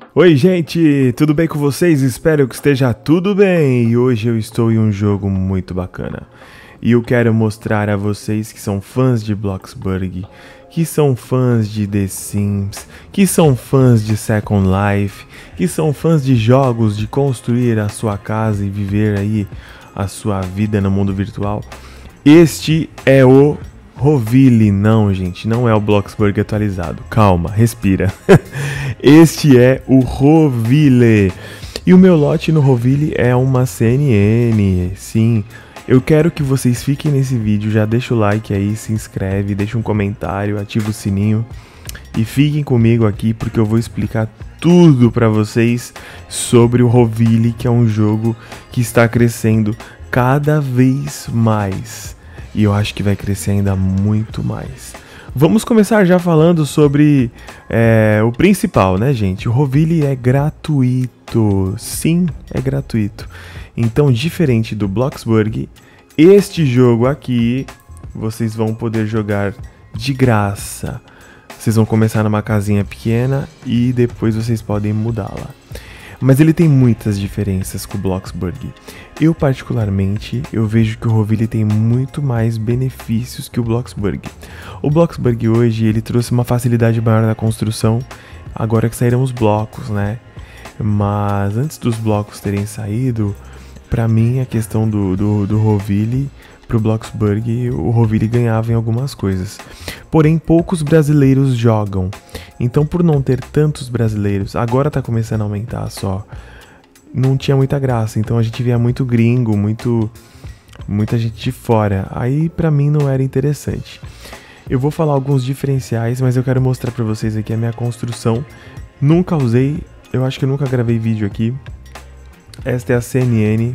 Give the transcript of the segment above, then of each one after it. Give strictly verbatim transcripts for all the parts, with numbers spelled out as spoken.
Oi gente, tudo bem com vocês? Espero que esteja tudo bem. E hoje eu estou em um jogo muito bacana. E eu quero mostrar a vocês que são fãs de Bloxburg, que são fãs de The Sims, que são fãs de Second Life, que são fãs de jogos de construir a sua casa e viver aí a sua vida no mundo virtual. Este é o Roville. Não, gente, não é o Bloxburg atualizado. Calma, respira. Este é o Roville. E o meu lote no Roville é uma C N N. Sim, eu quero que vocês fiquem nesse vídeo. Já deixa o like aí, se inscreve, deixa um comentário, ativa o sininho. E fiquem comigo aqui porque eu vou explicar tudo pra vocês sobre o Roville, que é um jogo que está crescendo cada vez mais. E eu acho que vai crescer ainda muito mais. Vamos começar já falando sobre é, o principal, né, gente? O Roville é gratuito. Sim, é gratuito. Então, diferente do Bloxburg, este jogo aqui vocês vão poder jogar de graça. Vocês vão começar numa casinha pequena e depois vocês podem mudá-la. Mas ele tem muitas diferenças com o Bloxburg. Eu, particularmente, eu vejo que o Roville tem muito mais benefícios que o Bloxburg. O Bloxburg hoje, ele trouxe uma facilidade maior na construção, agora que saíram os blocos, né? Mas antes dos blocos terem saído, pra mim, a questão do, do, do Roville pro Bloxburg, o Roville ganhava em algumas coisas. Porém, poucos brasileiros jogam. Então, por não ter tantos brasileiros, agora tá começando a aumentar só, não tinha muita graça. Então a gente via muito gringo, muito, muita gente de fora. Aí pra mim não era interessante. Eu vou falar alguns diferenciais, mas eu quero mostrar pra vocês aqui a minha construção. Nunca usei, eu acho que eu nunca gravei vídeo aqui. Esta é a C N N.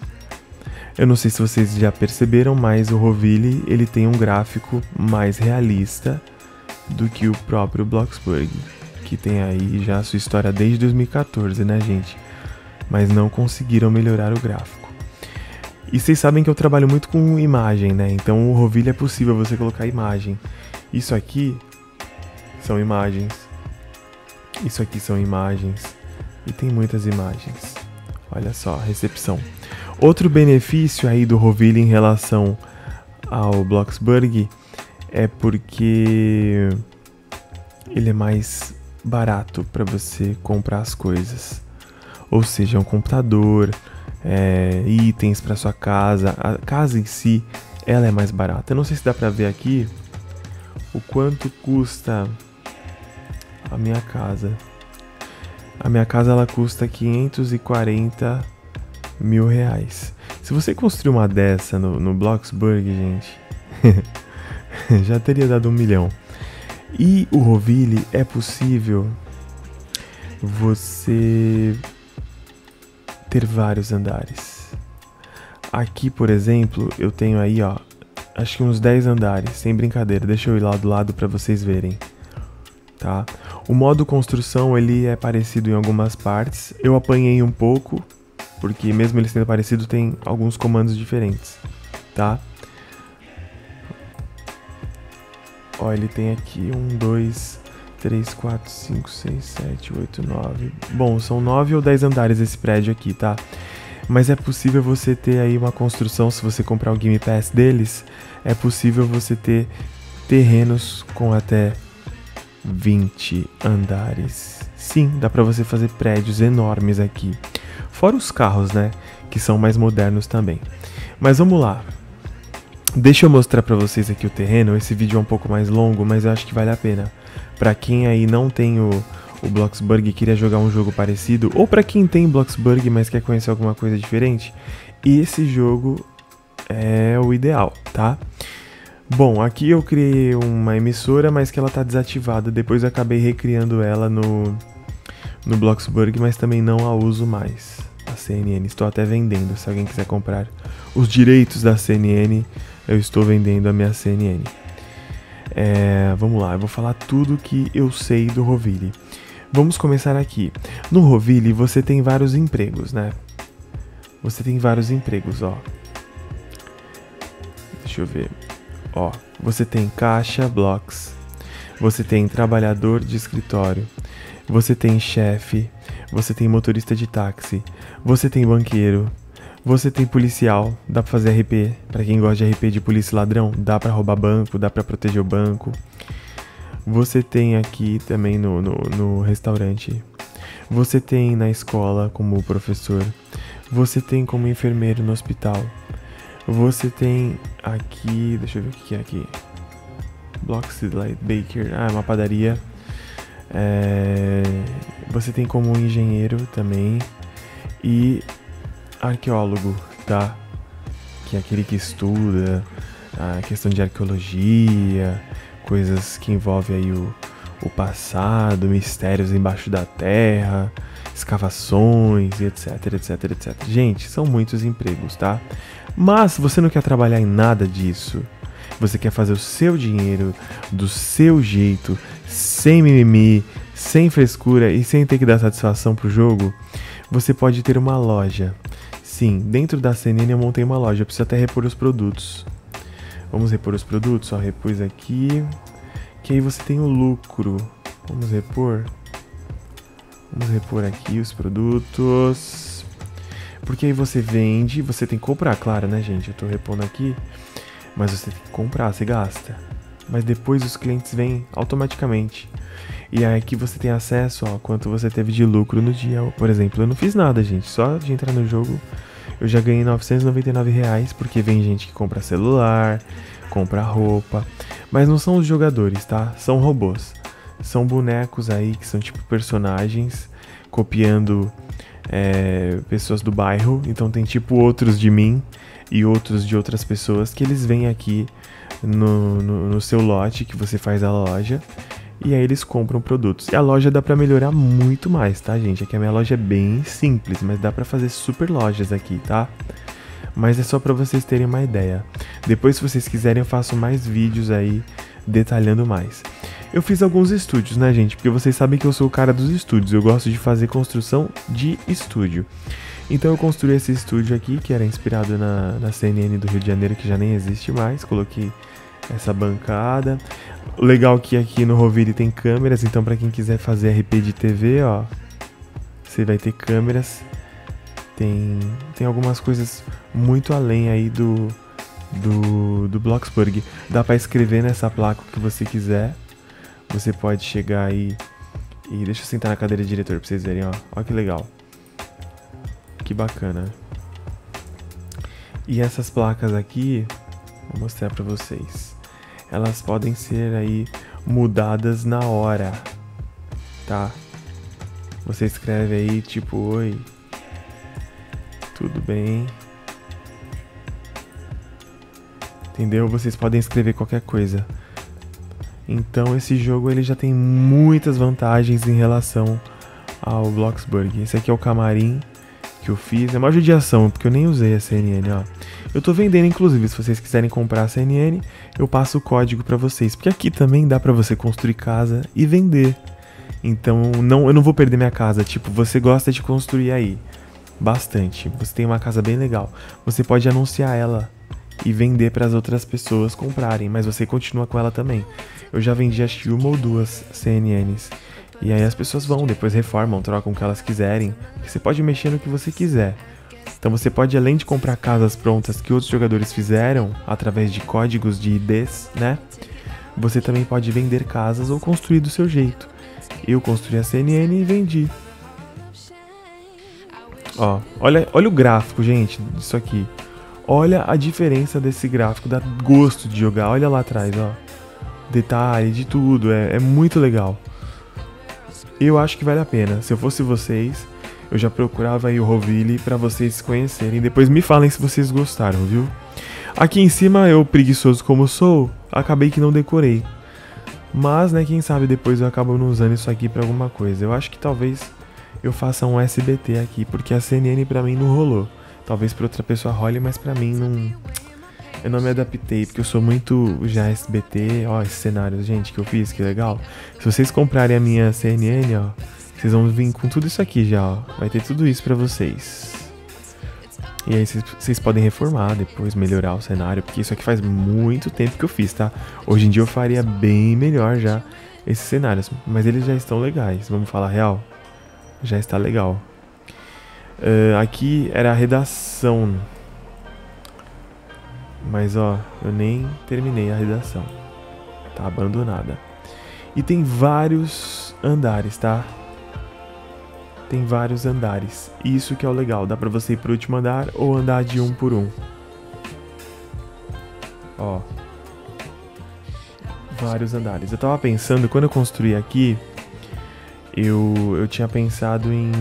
Eu não sei se vocês já perceberam, mas o Roville, ele tem um gráfico mais realista do que o próprio Bloxburg, que tem aí já a sua história desde dois mil e quatorze, né, gente? Mas não conseguiram melhorar o gráfico. E vocês sabem que eu trabalho muito com imagem, né? Então o Roville é possível você colocar imagem. Isso aqui são imagens. Isso aqui são imagens. E tem muitas imagens. Olha só, recepção. Outro benefício aí do Roville em relação ao Bloxburg é porque ele é mais barato para você comprar as coisas. Ou seja, um computador, é, itens para sua casa. A casa em si, ela é mais barata. Eu não sei se dá para ver aqui o quanto custa a minha casa. A minha casa ela custa quinhentos e quarenta mil reais. Se você construir uma dessa no, no Bloxburg, gente, já teria dado um milhão. E o Roville é possível você ter vários andares. Aqui, por exemplo, eu tenho aí, ó, acho que uns dez andares, sem brincadeira. Deixa eu ir lá do lado para vocês verem, tá? O modo construção, ele é parecido em algumas partes. Eu apanhei um pouco, porque mesmo ele sendo parecido, tem alguns comandos diferentes, tá? Ó, ele tem aqui um, dois, três, quatro, cinco, seis, sete, oito, nove. Bom, são nove ou dez andares esse prédio aqui, tá? Mas é possível você ter aí uma construção, se você comprar o Game Pass deles, é possível você ter terrenos com até vinte andares. Sim, dá pra você fazer prédios enormes aqui. Fora os carros, né? Que são mais modernos também. Mas vamos lá. Deixa eu mostrar pra vocês aqui o terreno. Esse vídeo é um pouco mais longo, mas eu acho que vale a pena. Pra quem aí não tem o, o Bloxburg e queria jogar um jogo parecido, ou pra quem tem Bloxburg, mas quer conhecer alguma coisa diferente, esse jogo é o ideal, tá? Bom, aqui eu criei uma emissora, mas que ela tá desativada. Depois eu acabei recriando ela no, no Bloxburg, mas também não a uso mais. A C N N, estou até vendendo, se alguém quiser comprar os direitos da C N N, eu estou vendendo a minha C N N. É, vamos lá, eu vou falar tudo que eu sei do Roville. Vamos começar aqui. No Roville você tem vários empregos, né? Você tem vários empregos, ó. Deixa eu ver. Ó, você tem caixa, blocks. Você tem trabalhador de escritório. Você tem chefe. você tem motorista de táxi, você tem banqueiro, você tem policial, dá pra fazer R P, pra quem gosta de R P de polícia e ladrão, dá pra roubar banco, dá pra proteger o banco. Você tem aqui também no, no, no restaurante, você tem na escola como professor, você tem como enfermeiro no hospital, você tem aqui, deixa eu ver o que é aqui, Bloxlight Baker, ah, é uma padaria. É, você tem como engenheiro também e arqueólogo, tá? Que é aquele que estuda a questão de arqueologia, coisas que envolvem aí o, o passado, mistérios embaixo da terra, escavações, etc, etc, etcétera. Gente, são muitos empregos, tá? Mas se você não quer trabalhar em nada disso, você quer fazer o seu dinheiro do seu jeito, sem mimimi, sem frescura e sem ter que dar satisfação pro jogo, você pode ter uma loja. Sim, dentro da C N N eu montei uma loja, eu preciso até repor os produtos. Vamos repor os produtos, ó, repus aqui, que aí você tem o lucro. Vamos repor. Vamos repor aqui os produtos. Porque aí você vende, você tem que comprar, claro, né, gente? Eu tô repondo aqui, mas você tem que comprar, você gasta. Mas depois os clientes vêm automaticamente. E aí aqui você tem acesso a quanto você teve de lucro no dia. Por exemplo, eu não fiz nada, gente. Só de entrar no jogo eu já ganhei novecentos e noventa e nove reais, porque vem gente que compra celular, compra roupa. Mas não são os jogadores, tá? São robôs. São bonecos aí que são tipo personagens, copiando é, pessoas do bairro. Então tem tipo outros de mim e outros de outras pessoas que eles vêm aqui no, no, no seu lote que você faz a loja. E aí eles compram produtos. E a loja dá pra melhorar muito mais, tá, gente? Aqui a minha loja é bem simples, mas dá pra fazer super lojas aqui, tá? Mas é só pra vocês terem uma ideia. Depois, se vocês quiserem, eu faço mais vídeos aí, detalhando mais. Eu fiz alguns estúdios, né, gente? Porque vocês sabem que eu sou o cara dos estúdios. Eu gosto de fazer construção de estúdio. Então eu construí esse estúdio aqui, que era inspirado na, na C N N do Rio de Janeiro, que já nem existe mais. Coloquei essa bancada. O legal é que aqui no Roville tem câmeras, então pra quem quiser fazer R P de T V, ó, você vai ter câmeras. Tem, tem algumas coisas muito além aí do, do, do Bloxburg. Dá pra escrever nessa placa o que você quiser. Você pode chegar aí e... Deixa eu sentar na cadeira de diretor pra vocês verem, ó. Ó que legal. Que bacana. E essas placas aqui, vou mostrar pra vocês. Elas podem ser aí mudadas na hora, tá? Você escreve aí tipo, oi, tudo bem? Entendeu? Vocês podem escrever qualquer coisa. Então esse jogo ele já tem muitas vantagens em relação ao Bloxburg. Esse aqui é o camarim que eu fiz, é uma judiação, porque eu nem usei a C N N, ó. Eu tô vendendo, inclusive, se vocês quiserem comprar a C N N, eu passo o código pra vocês, porque aqui também dá pra você construir casa e vender. Então, não, eu não vou perder minha casa, tipo, você gosta de construir aí, bastante, você tem uma casa bem legal, você pode anunciar ela e vender para as outras pessoas comprarem, mas você continua com ela também. Eu já vendi acho que uma ou duas C N Ns. E aí as pessoas vão, depois reformam, trocam o que elas quiserem. Você pode mexer no que você quiser. Então você pode, além de comprar casas prontas que outros jogadores fizeram, através de códigos de I Ds, né? Você também pode vender casas ou construir do seu jeito. Eu construí a C N N e vendi. Ó, olha, olha o gráfico, gente, disso aqui. Olha a diferença desse gráfico, dá gosto de jogar. Olha lá atrás, ó. Detalhe de tudo, é, é muito legal. Eu acho que vale a pena. Se eu fosse vocês, eu já procurava aí o Roville pra vocês conhecerem. Depois me falem se vocês gostaram, viu? Aqui em cima, eu, preguiçoso como sou, acabei que não decorei. Mas, né, quem sabe depois eu acabo não usando isso aqui pra alguma coisa. Eu acho que talvez eu faça um S B T aqui, porque a C N N pra mim não rolou. Talvez pra outra pessoa role, mas pra mim não... Eu não me adaptei, porque eu sou muito já S B T. Ó, esses cenários, gente, que eu fiz, que legal. Se vocês comprarem a minha C N N, ó, vocês vão vir com tudo isso aqui já, ó. Vai ter tudo isso pra vocês. E aí vocês podem reformar depois, melhorar o cenário, porque isso aqui faz muito tempo que eu fiz, tá? Hoje em dia eu faria bem melhor já esses cenários, mas eles já estão legais, vamos falar real. Já está legal. Uh, aqui era a redação. Mas ó, eu nem terminei a redação. Tá abandonada. E tem vários andares, tá? Tem vários andares. Isso que é o legal. Dá pra você ir pro último andar ou andar de um por um. Ó. Vários andares. Eu tava pensando, quando eu construí aqui, eu, eu tinha pensado em...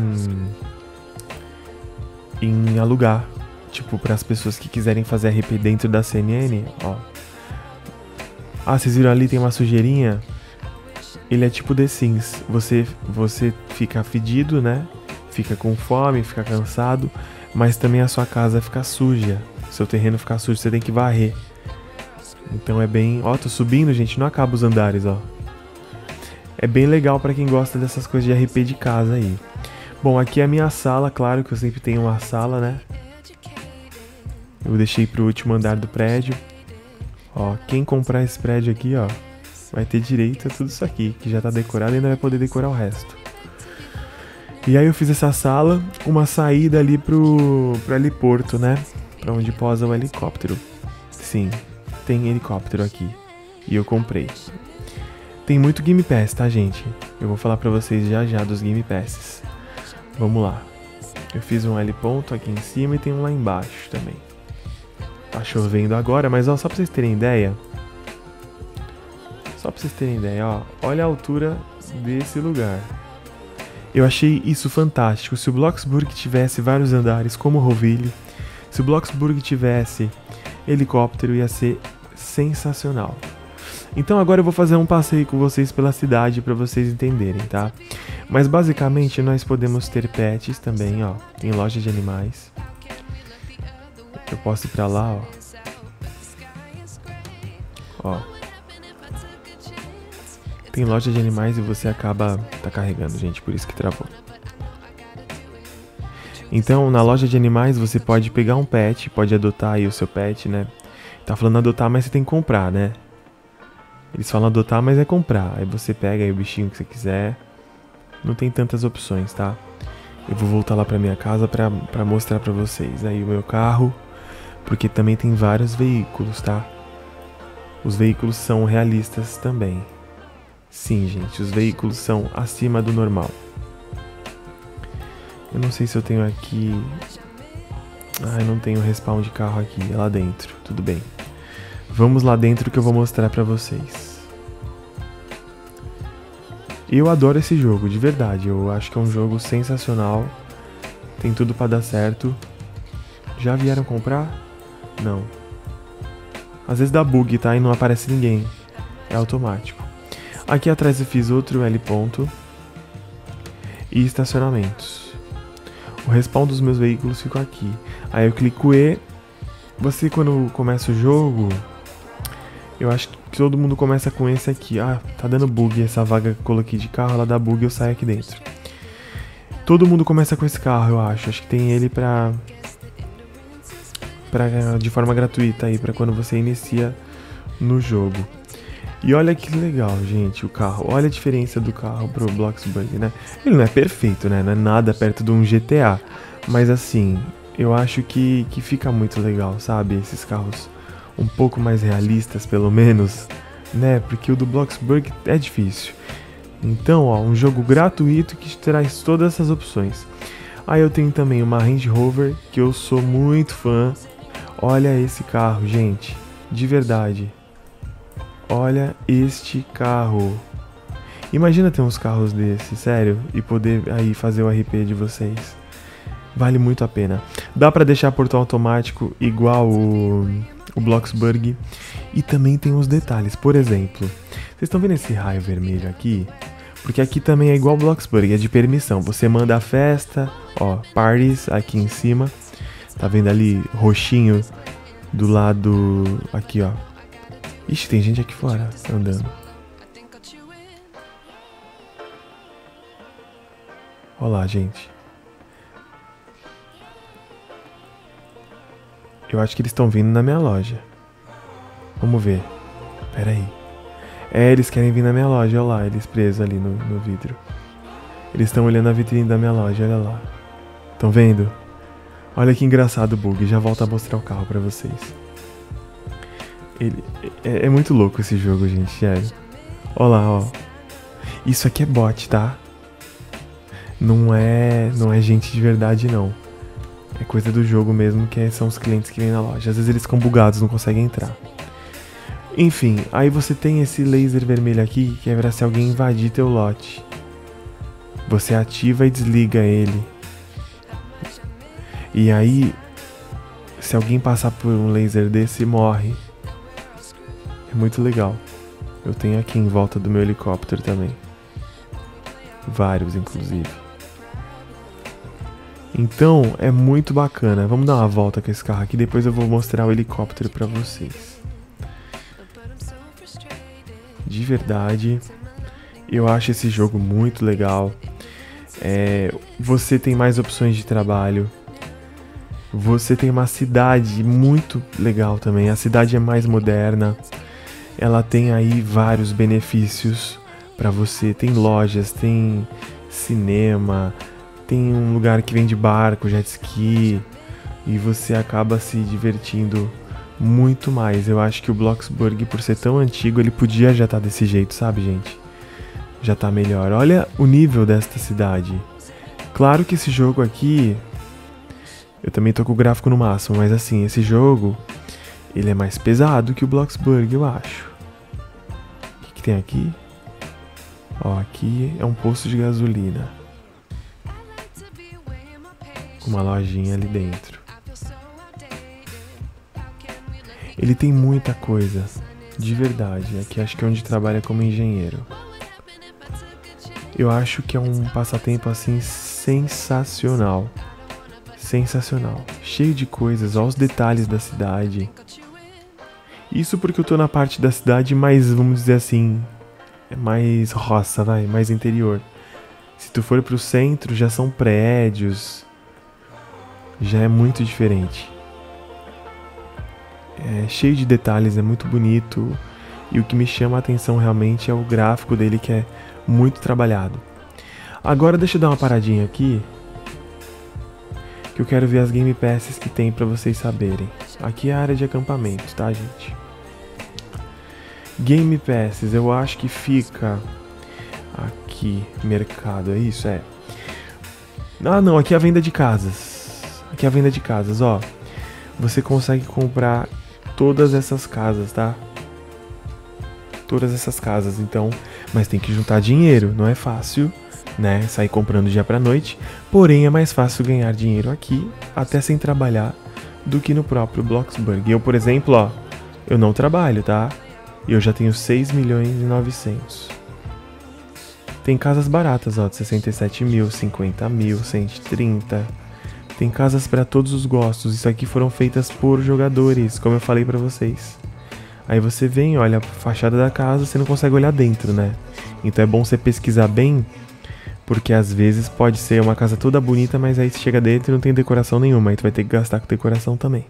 em alugar. Tipo, para as pessoas que quiserem fazer R P dentro da C N N, ó. Ah, vocês viram ali, tem uma sujeirinha? Ele é tipo The Sims. Você, você fica fedido, né? Fica com fome, fica cansado, mas também a sua casa fica suja. Seu terreno fica sujo, você tem que varrer. Então é bem... Ó, tô subindo, gente, não acaba os andares, ó. É bem legal para quem gosta dessas coisas de R P de casa aí. Bom, aqui é a minha sala, claro que eu sempre tenho uma sala, né? Eu deixei pro último andar do prédio. Ó, quem comprar esse prédio aqui, ó, vai ter direito a tudo isso aqui, que já tá decorado e ainda vai poder decorar o resto. E aí eu fiz essa sala, uma saída ali pro, pro heliporto, né? Pra onde posa o helicóptero. Sim, tem helicóptero aqui. E eu comprei. Tem muito Game Pass, tá, gente? Eu vou falar pra vocês já já dos Game Passes. Vamos lá. Eu fiz um heliponto aqui em cima e tem um lá embaixo também. Tá chovendo agora, mas ó, só pra vocês terem ideia. Só pra vocês terem ideia, ó. Olha a altura desse lugar. Eu achei isso fantástico. Se o Bloxburg tivesse vários andares como o Roville, se o Bloxburg tivesse helicóptero, ia ser sensacional. Então agora eu vou fazer um passeio com vocês pela cidade pra vocês entenderem, tá? Mas basicamente nós podemos ter pets também, ó. Tem loja de animais. Eu posso ir pra lá, ó. Ó. Tem loja de animais e você acaba... Tá carregando, gente, por isso que travou. Então, na loja de animais você pode pegar um pet, pode adotar aí o seu pet, né? Tá falando adotar, mas você tem que comprar, né? Eles falam adotar, mas é comprar. Aí você pega aí o bichinho que você quiser. Não tem tantas opções, tá? Eu vou voltar lá pra minha casa pra, pra mostrar pra vocês aí o meu carro. Porque também tem vários veículos, tá? Os veículos são realistas também. Sim, gente, os veículos são acima do normal. Eu não sei se eu tenho aqui... Ah, eu não tenho respawn de carro aqui, é lá dentro, tudo bem. Vamos lá dentro que eu vou mostrar pra vocês. Eu adoro esse jogo, de verdade, eu acho que é um jogo sensacional. Tem tudo pra dar certo. Já vieram comprar? Não. Às vezes dá bug, tá? E não aparece ninguém. É automático. Aqui atrás eu fiz outro L ponto. E estacionamentos. O respawn dos meus veículos ficou aqui. Aí eu clico E. Você quando começa o jogo... Eu acho que todo mundo começa com esse aqui. Ah, tá dando bug essa vaga que eu coloquei de carro. Ela dá bug e eu saio aqui dentro. Todo mundo começa com esse carro, eu acho. Acho que tem ele pra... pra de forma gratuita aí, pra quando você inicia no jogo. E olha que legal, gente, o carro. Olha a diferença do carro pro Bloxburg, né? Ele não é perfeito, né? Não é nada perto de um G T A. Mas assim, eu acho que, que fica muito legal, sabe? Esses carros um pouco mais realistas, pelo menos, né? Porque o do Bloxburg é difícil. Então, ó, um jogo gratuito que traz todas essas opções. Aí eu tenho também uma Range Rover, que eu sou muito fã. Olha esse carro, gente. De verdade. Olha este carro. Imagina ter uns carros desses, sério, e poder aí fazer o R P de vocês. Vale muito a pena. Dá pra deixar portão automático igual o, o Bloxburg. E também tem uns detalhes. Por exemplo, vocês estão vendo esse raio vermelho aqui? Porque aqui também é igual o Bloxburg, é de permissão. Você manda a festa, ó, parties aqui em cima. Tá vendo ali roxinho do lado aqui, ó. Ixi, tem gente aqui fora andando. Olha lá, gente. Eu acho que eles estão vindo na minha loja. Vamos ver. Pera aí. É, eles querem vir na minha loja. Olha lá, eles presos ali no, no vidro. Eles estão olhando a vitrine da minha loja, olha lá. Estão vendo? Olha que engraçado o bug, já volto a mostrar o carro pra vocês. Ele, é, é muito louco esse jogo, gente, sério. Olha lá, ó. Isso aqui é bot, tá? Não é, não é gente de verdade, não. É coisa do jogo mesmo, que são os clientes que vêm na loja. Às vezes eles ficam bugados, não conseguem entrar. Enfim, aí você tem esse laser vermelho aqui, que é pra se alguém invadir teu lote. Você ativa e desliga ele. E aí, se alguém passar por um laser desse, morre. É muito legal. Eu tenho aqui em volta do meu helicóptero também. Vários, inclusive. Então, é muito bacana. Vamos dar uma volta com esse carro aqui, depois eu vou mostrar o helicóptero pra vocês. De verdade, eu acho esse jogo muito legal. É, você tem mais opções de trabalho. Você tem uma cidade muito legal também. A cidade é mais moderna. Ela tem aí vários benefícios para você. Tem lojas, tem cinema, tem um lugar que vende barco, jet ski. E você acaba se divertindo muito mais. Eu acho que o Bloxburg, por ser tão antigo, ele podia já estar desse jeito, sabe, gente? Já tá melhor. Olha o nível desta cidade. Claro que esse jogo aqui... Eu também tô com o gráfico no máximo, mas assim, esse jogo, ele é mais pesado que o Bloxburg, eu acho. O que, que tem aqui? Ó, aqui é um posto de gasolina. Com uma lojinha ali dentro. Ele tem muita coisa, de verdade. Aqui acho que é onde trabalha como engenheiro. Eu acho que é um passatempo assim sensacional. Sensacional, cheio de coisas, olha os detalhes da cidade. Isso porque eu tô na parte da cidade mais, vamos dizer assim, é mais roça, vai, mais interior. Se tu for pro centro, já são prédios, já é muito diferente. É cheio de detalhes, é muito bonito. E o que me chama a atenção realmente é o gráfico dele, que é muito trabalhado. Agora deixa eu dar uma paradinha aqui, que eu quero ver as Game Passes que tem pra vocês saberem. Aqui é a área de acampamento, tá, gente? Game Passes, eu acho que fica aqui, mercado, é isso? É. Ah, não, aqui é a venda de casas. Aqui é a venda de casas, ó. Você consegue comprar todas essas casas, tá? Todas essas casas, então... Mas tem que juntar dinheiro, não é fácil, né? Sair comprando dia pra noite. Porém, é mais fácil ganhar dinheiro aqui, até sem trabalhar, do que no próprio Bloxburg. Eu, por exemplo, ó, eu não trabalho, tá? E eu já tenho seis milhões e novecentos. Tem casas baratas, ó, de sessenta e sete mil, cinquenta mil, cento e trinta. Tem casas para todos os gostos. Isso aqui foram feitas por jogadores, como eu falei pra vocês. Aí você vem, olha a fachada da casa, você não consegue olhar dentro, né? Então é bom você pesquisar bem, porque às vezes pode ser uma casa toda bonita, mas aí você chega dentro e não tem decoração nenhuma, aí tu vai ter que gastar com decoração também.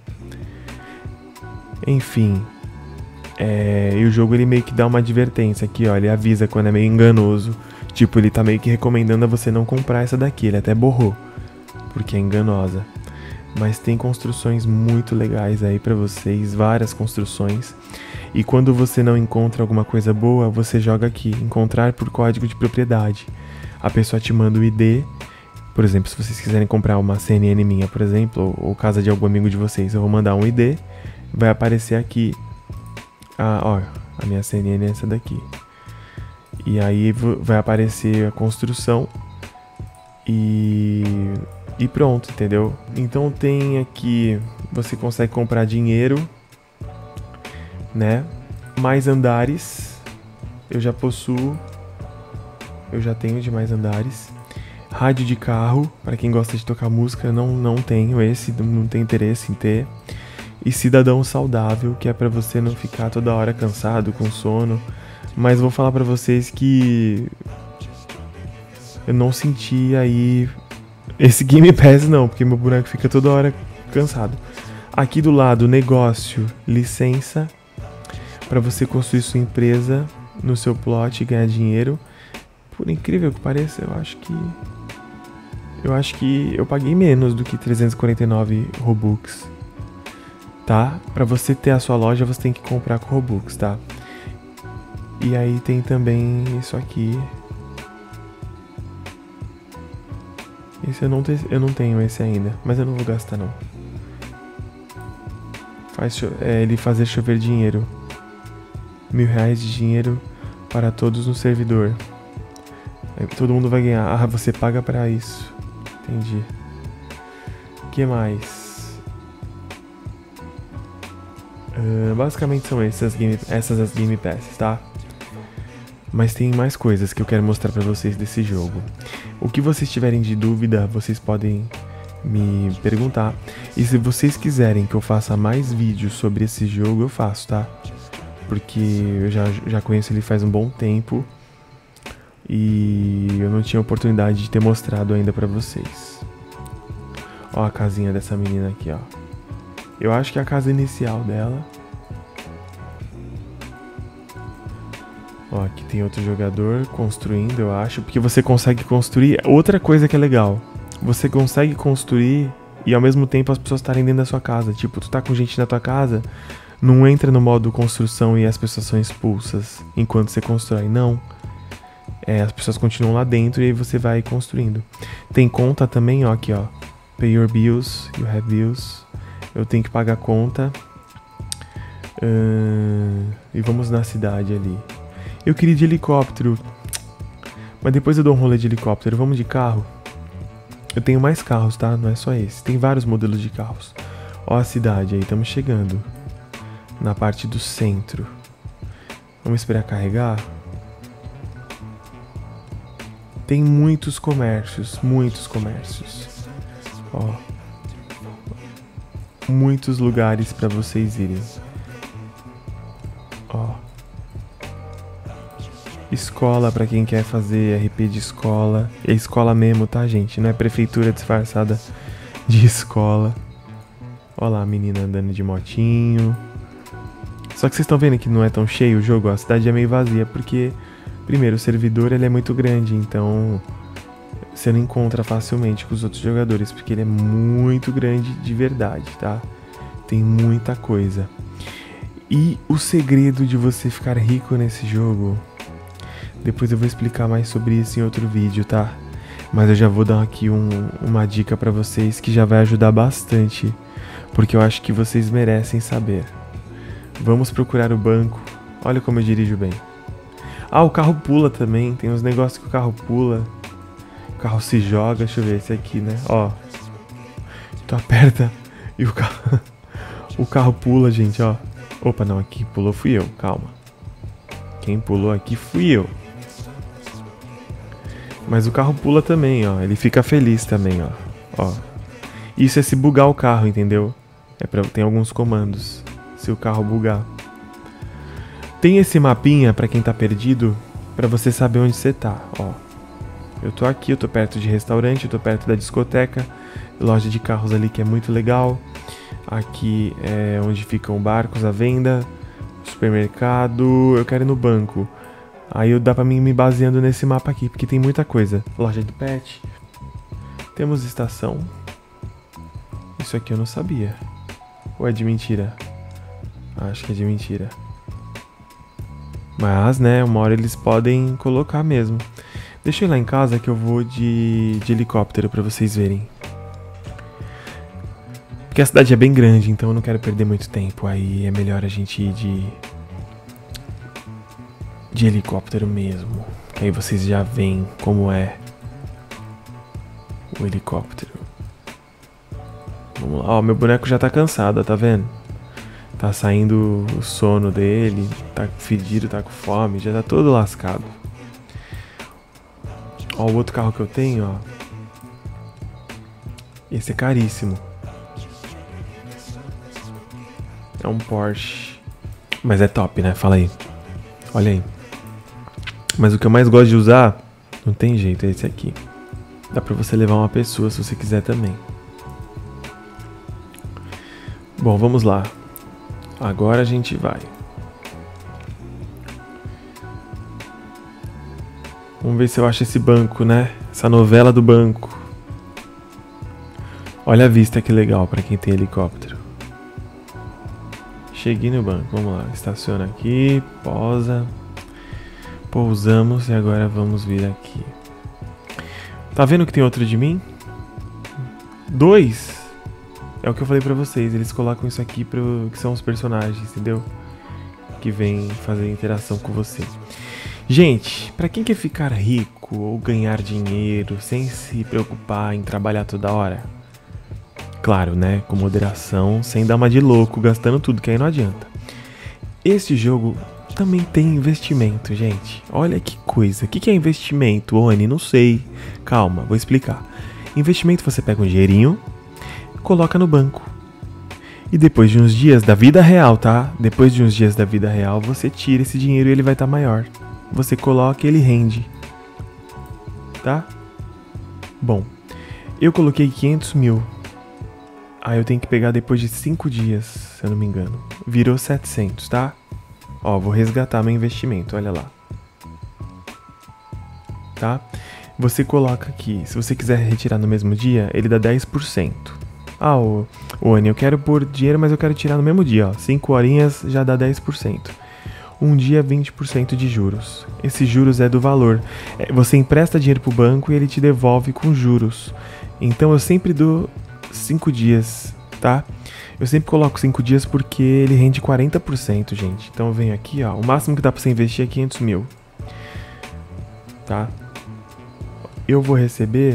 Enfim, é... e o jogo ele meio que dá uma advertência aqui, ó, ele avisa quando é meio enganoso. Tipo, ele tá meio que recomendando a você não comprar essa daqui, ele até borrou, porque é enganosa. Mas tem construções muito legais aí pra vocês, várias construções. E quando você não encontra alguma coisa boa, você joga aqui, encontrar por código de propriedade. A pessoa te manda o I D, por exemplo, se vocês quiserem comprar uma C N N minha, por exemplo, ou, ou casa de algum amigo de vocês, eu vou mandar um I D, vai aparecer aqui, a, ó, a minha C N N é essa daqui. E aí vai aparecer a construção e, e pronto, entendeu? Então tem aqui, você consegue comprar dinheiro, né? Mais andares, eu já possuo, eu já tenho de mais andares. Rádio de carro, para quem gosta de tocar música, não, não tenho esse, não tenho interesse em ter. E cidadão saudável, que é para você não ficar toda hora cansado, com sono. Mas vou falar para vocês que eu não senti aí esse Game Pass não, porque meu boneco fica toda hora cansado. Aqui do lado, negócio, licença, para você construir sua empresa no seu plot e ganhar dinheiro. Por incrível que pareça, eu acho que... Eu acho que eu paguei menos do que trezentos e quarenta e nove Robux. Tá? Pra você ter a sua loja, você tem que comprar com Robux, tá? E aí tem também isso aqui. Esse eu não, te, eu não tenho esse ainda, mas eu não vou gastar não. Faz é, ele fazer chover dinheiro. Mil reais de dinheiro para todos no servidor. Aí todo mundo vai ganhar. Ah, você paga pra isso. Entendi. O que mais? Uh, basicamente são essas, game, essas as Game Passes, tá? Mas tem mais coisas que eu quero mostrar pra vocês desse jogo. O que vocês tiverem de dúvida, vocês podem me perguntar. E se vocês quiserem que eu faça mais vídeos sobre esse jogo, eu faço, tá? Porque eu já, já conheço ele faz um bom tempo. E eu não tinha oportunidade de ter mostrado ainda pra vocês. Ó a casinha dessa menina aqui, ó. Eu acho que é a casa inicial dela. Ó, aqui tem outro jogador construindo, eu acho. Porque você consegue construir... Outra coisa que é legal. Você consegue construir e ao mesmo tempo as pessoas estarem dentro da sua casa. Tipo, tu tá com gente na tua casa, não entra no modo construção e as pessoas são expulsas enquanto você constrói. Não. É, as pessoas continuam lá dentro e aí você vai construindo. Tem conta também, ó, aqui, ó. Pay your bills, you have bills. Eu tenho que pagar a conta. Uh, e vamos na cidade ali. Eu queria ir de helicóptero, mas depois eu dou um rolê de helicóptero. Vamos de carro. Eu tenho mais carros, tá? Não é só esse. Tem vários modelos de carros. Ó a cidade aí, estamos chegando. Na parte do centro. Vamos esperar carregar. Tem muitos comércios, muitos comércios. Ó. Muitos lugares para vocês irem. Ó. Escola para quem quer fazer R P de escola. É escola mesmo, tá, gente? Não é prefeitura disfarçada de escola. Ó lá a menina andando de motinho. Só que vocês estão vendo que não é tão cheio o jogo, ó. A cidade é meio vazia porque, primeiro, o servidor ele é muito grande, então você não encontra facilmente com os outros jogadores, porque ele é muito grande de verdade, tá? Tem muita coisa. E o segredo de você ficar rico nesse jogo, depois eu vou explicar mais sobre isso em outro vídeo, tá? Mas eu já vou dar aqui um, uma dica pra vocês que já vai ajudar bastante, porque eu acho que vocês merecem saber. Vamos procurar o banco. Olha como eu dirijo bem. Ah, o carro pula também. Tem uns negócios que o carro pula. O carro se joga. Deixa eu ver esse aqui, né? Ó. Tu aperta e o carro... o carro pula, gente, ó. Opa, não. Aqui pulou fui eu. Calma. Quem pulou aqui fui eu. Mas o carro pula também, ó. Ele fica feliz também, ó. Ó. Isso é se bugar o carro, entendeu? É pra... Tem alguns comandos. Se o carro bugar. Tem esse mapinha pra quem tá perdido, pra você saber onde você tá, ó. Eu tô aqui, eu tô perto de restaurante, eu tô perto da discoteca, loja de carros ali que é muito legal. Aqui é onde ficam barcos à venda, supermercado, eu quero ir no banco. Aí dá pra mim me baseando nesse mapa aqui, porque tem muita coisa. Loja de pet. Temos estação. Isso aqui eu não sabia. Ou é de mentira? Acho que é de mentira. Mas, né, uma hora eles podem colocar mesmo. Deixa eu ir lá em casa que eu vou de, de helicóptero pra vocês verem. Porque a cidade é bem grande, então eu não quero perder muito tempo. Aí é melhor a gente ir de... de helicóptero mesmo. Que aí vocês já veem como é o helicóptero. Vamos lá. Ó, meu boneco já tá cansado, tá vendo? Tá saindo o sono dele, tá fedido, tá com fome, já tá todo lascado. Ó, o outro carro que eu tenho, ó. Esse é caríssimo. É um Porsche. Mas é top, né? Fala aí. Olha aí. Mas o que eu mais gosto de usar, não tem jeito, é esse aqui. Dá pra você levar uma pessoa se você quiser também. Bom, vamos lá. Agora a gente vai. Vamos ver se eu acho esse banco, né? Essa novela do banco. Olha a vista que legal pra quem tem helicóptero. Cheguei no banco, vamos lá. Estaciona aqui, posa. Pousamos e agora vamos vir aqui. Tá vendo que tem outro de mim? Dois? É o que eu falei pra vocês, eles colocam isso aqui pro, que são os personagens, entendeu? Que vem fazer interação com você. Gente, pra quem quer ficar rico ou ganhar dinheiro sem se preocupar em trabalhar toda hora, claro, né, com moderação, sem dar uma de louco, gastando tudo, que aí não adianta. Este jogo também tem investimento, gente. Olha que coisa. O que é investimento, Oni? Não sei. Calma, vou explicar. Investimento, você pega um dinheirinho, coloca no banco. E depois de uns dias da vida real, tá? Depois de uns dias da vida real, você tira esse dinheiro e ele vai estar maior. Você coloca e ele rende. Tá? Bom, eu coloquei quinhentos mil. Aí eu tenho que pegar depois de cinco dias, se eu não me engano. Virou setecentos, tá? Ó, vou resgatar meu investimento, olha lá. Tá? Você coloca aqui, se você quiser retirar no mesmo dia, ele dá dez por cento. Ah, o, o Ani, eu quero pôr dinheiro, mas eu quero tirar no mesmo dia, ó. cinco horinhas já dá dez por cento. Um dia, vinte por cento de juros. Esse juros é do valor. É, você empresta dinheiro pro banco e ele te devolve com juros. Então eu sempre dou cinco dias, tá? Eu sempre coloco cinco dias porque ele rende quarenta por cento, gente. Então eu venho aqui, ó. O máximo que dá pra você investir é quinhentos mil. Tá? Eu vou receber...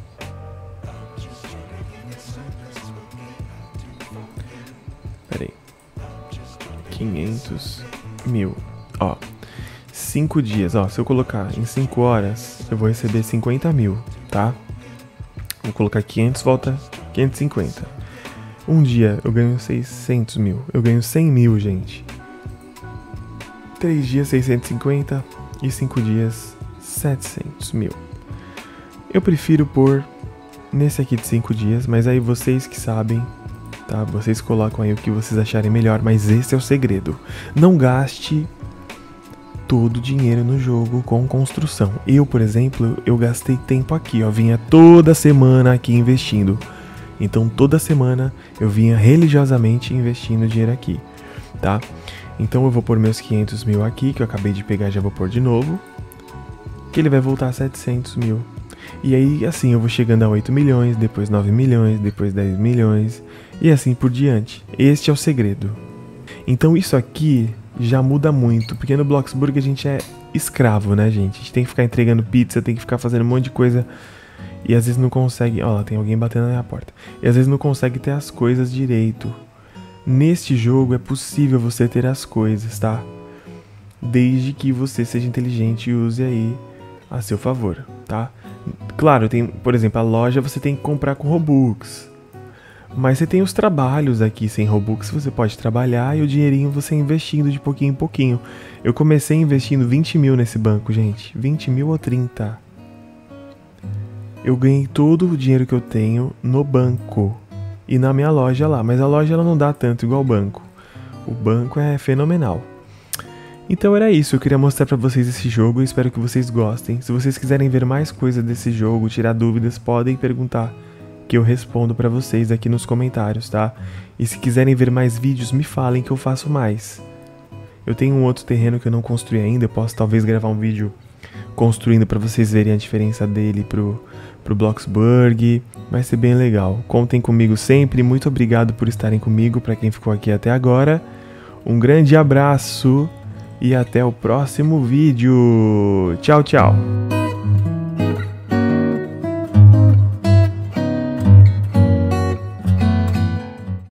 Pera aí. quinhentos mil. Ó. cinco dias, ó. Se eu colocar em cinco horas, eu vou receber cinquenta mil, tá? Vou colocar quinhentos, volta quinhentos e cinquenta. Um dia eu ganho seiscentos mil. Eu ganho cem mil, gente. Três dias, seiscentos e cinquenta. E cinco dias, setecentos mil. Eu prefiro pôr nesse aqui de cinco dias, mas aí vocês que sabem, tá? Vocês colocam aí o que vocês acharem melhor, mas esse é o segredo. Não gaste todo o dinheiro no jogo com construção. Eu, por exemplo, eu gastei tempo aqui, ó. Vinha toda semana aqui investindo. Então toda semana eu vinha religiosamente investindo dinheiro aqui, tá? Então eu vou pôr meus quinhentos mil aqui, que eu acabei de pegar, já vou pôr de novo. Que ele vai voltar a setecentos mil. E aí assim eu vou chegando a oito milhões, depois nove milhões, depois dez milhões e assim por diante. Este é o segredo. Então isso aqui já muda muito, porque no Bloxburg a gente é escravo, né, gente? A gente tem que ficar entregando pizza, tem que ficar fazendo um monte de coisa. E às vezes não consegue... Ó, lá tem alguém batendo na minha porta. E às vezes não consegue ter as coisas direito. Neste jogo é possível você ter as coisas, tá? Desde que você seja inteligente e use aí a seu favor, tá? Claro, tem, por exemplo, a loja você tem que comprar com Robux. Mas você tem os trabalhos aqui sem Robux, você pode trabalhar e o dinheirinho você investindo de pouquinho em pouquinho. Eu comecei investindo vinte mil nesse banco, gente. vinte mil ou trinta? Eu ganhei todo o dinheiro que eu tenho no banco e na minha loja lá, mas a loja ela não dá tanto igual o banco. O banco é fenomenal. Então era isso, eu queria mostrar pra vocês esse jogo e espero que vocês gostem. Se vocês quiserem ver mais coisas desse jogo, tirar dúvidas, podem perguntar que eu respondo pra vocês aqui nos comentários, tá? E se quiserem ver mais vídeos, me falem que eu faço mais. Eu tenho um outro terreno que eu não construí ainda, eu posso talvez gravar um vídeo construindo pra vocês verem a diferença dele pro... pro Bloxburg, vai ser bem legal. Contem comigo sempre, muito obrigado por estarem comigo, para quem ficou aqui até agora. Um grande abraço e até o próximo vídeo. Tchau, tchau.